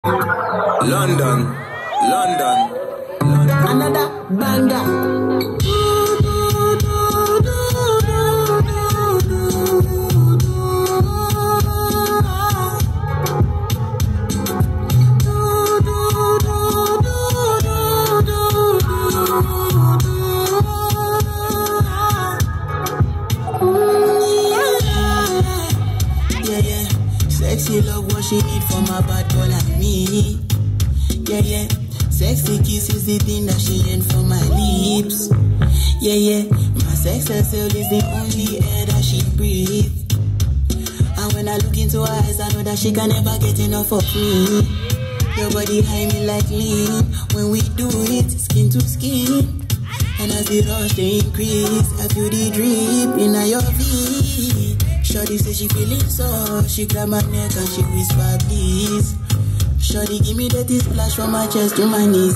London, London, London. Another banger. Sexy love what she need from a bad girl like me. Yeah, yeah. Sexy kiss is the thing that she ain't for my lips. Yeah, yeah. My sex herself is the only air that she breathes. And when I look into her eyes, I know that she can never get enough of me. Your body high me like lean. When we do it, skin to skin. And as the rush they increase, I feel the drip in your V. Shorty say she feeling so, she grab my neck and she whisper please. Shorty give me that splash from my chest to my knees.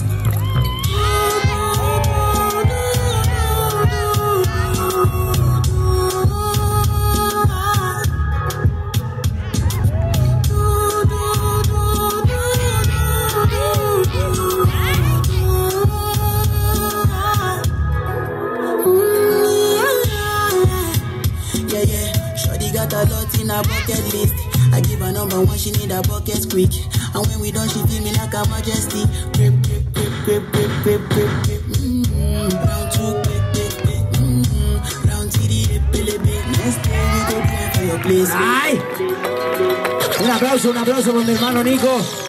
Yeah, yeah, Shorty got a lot in her bucket list. I give her number one, she need a bucket quick. And when we done, she feel me like a majesty. Grip, grip, grip, grip, grip, grip, grip, grip. Round two, grip, grip, grip. Round three, lip. Next day we go for your place. ¡Ay! Un aplauso por mi hermano Nico.